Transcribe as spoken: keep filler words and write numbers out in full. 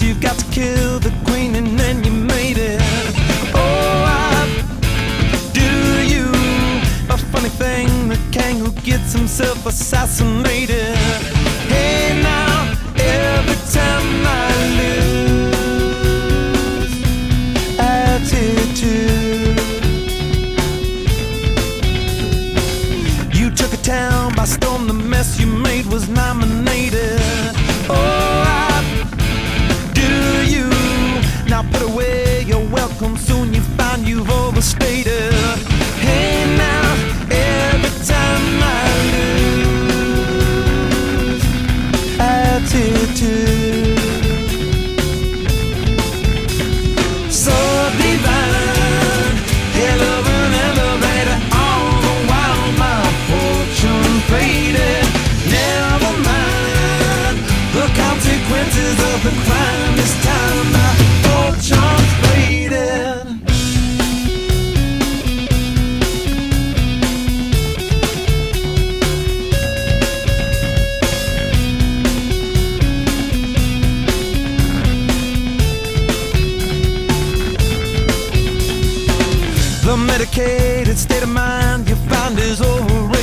you've got to kill the queen and then you made it. Oh, I do you. A funny thing, the king who gets himself assassinated. Hey now, every time I lose attitude. You took a town by storm, the mess you made was nominated. Oh, I do you. Now put away your welcome, soon you find you've overstated. Hey now, every time I lose attitude. So divine, hell of an elevator, all the while my fortune faded. Never mind the consequences of the crime, this time my fortune's faded. The medicated state of mind you find is overrated.